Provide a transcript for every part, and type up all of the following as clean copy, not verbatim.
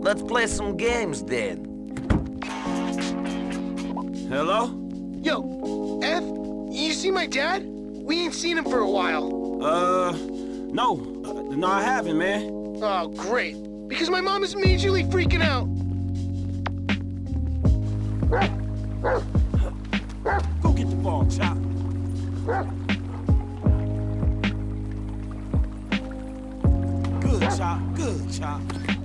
Let's play some games then. Hello? Yo, F, you see my dad? We ain't seen him for a while. No. No, I haven't, man. Oh, great. Because my mom is majorly freaking out. Go get the ball, Chop. Good, Chop. Good, Chop.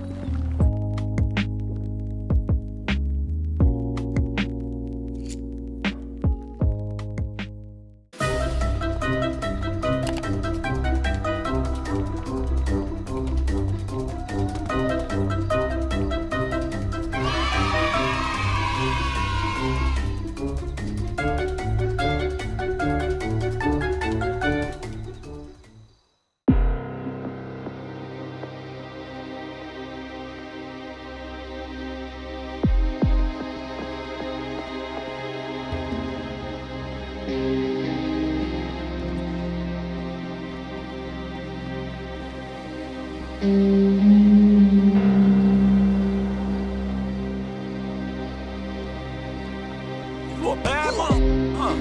You a bad one, huh?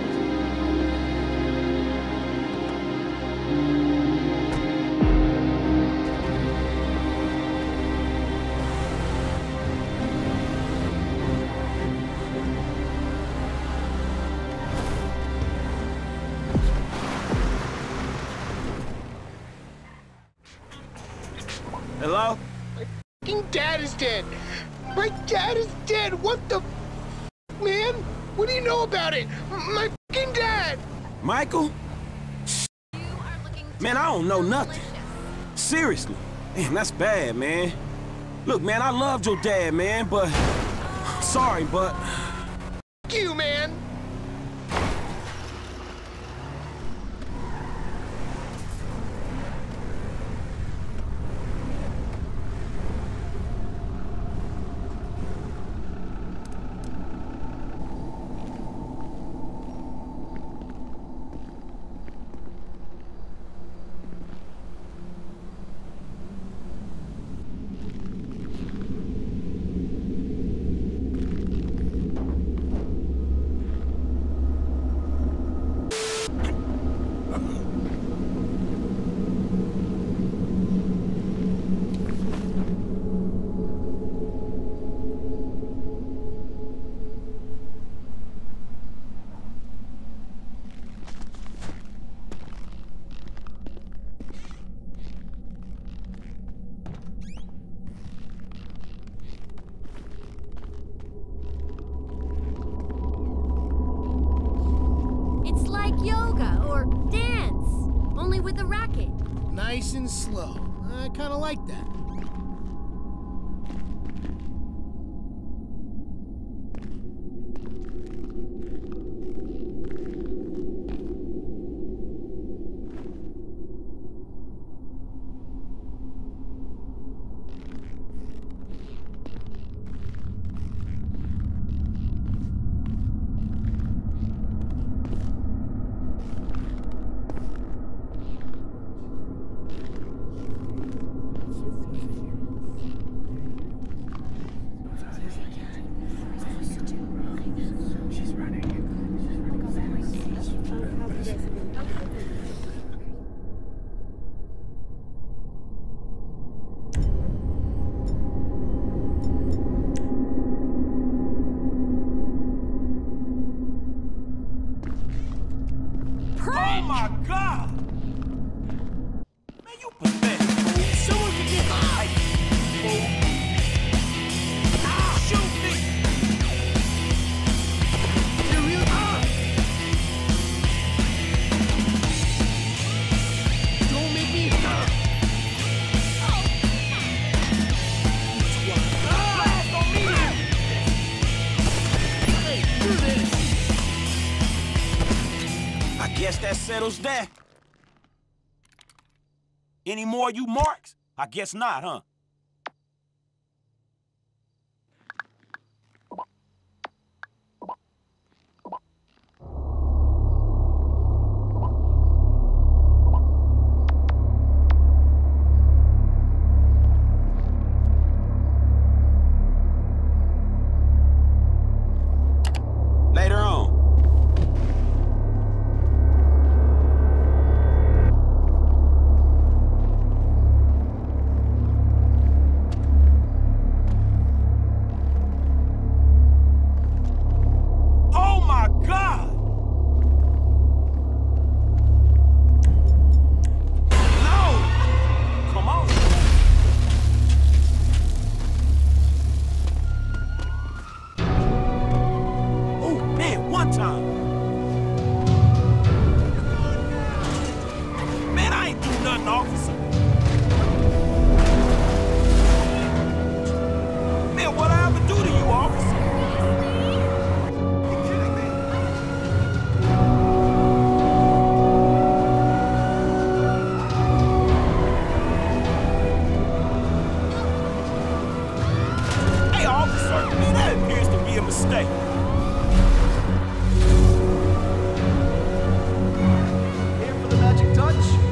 Hello? My fucking dad is dead. My dad is dead. What the man? What do you know about it? My fucking dad! Michael? Man, I don't know nothing. Seriously. Man, that's bad, man. Look, man, I loved your dad, man, but... Sorry, but... Fuck you, man! It's like yoga or dance, only with a racket. Nice and slow. I kinda like that. Oh, my God! Man, you pathetic, fool. Someone can get high! Ah, shoot me! You're real Don't make me Blast on me! Hey, do this! I guess that settles that. Any more you marks? I guess not, huh? one time. Man, I ain't do nothing, officer. Man, what I ever do to you, officer? You kidding me? Hey, officer, man, that appears to be a mistake. Here for the magic touch.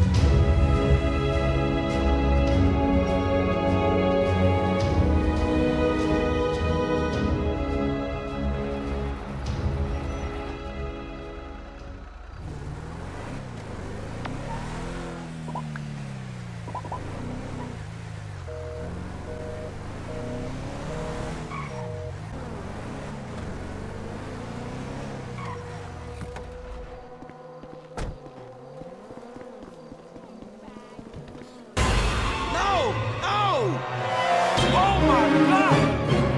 No! No! Oh my God!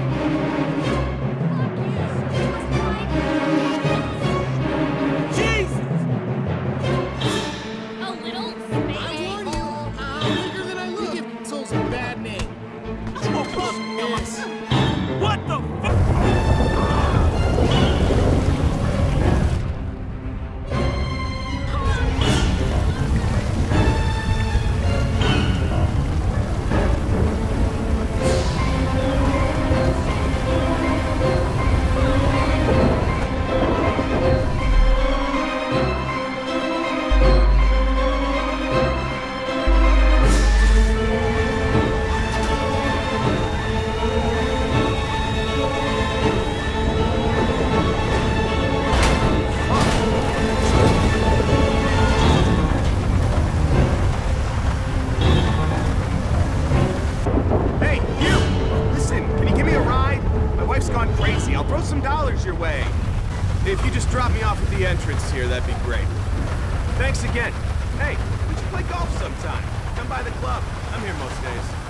Jesus! A little I space. warn you, I'm bigger than I look. You give assholes a bad name. Yes. What the fuck? Hey, you! Listen, can you give me a ride? My wife's gone crazy. I'll throw some dollars your way. If you just drop me off at the entrance here, that'd be great. Thanks again. Hey, we should play golf sometime. Come by the club. I'm here most days.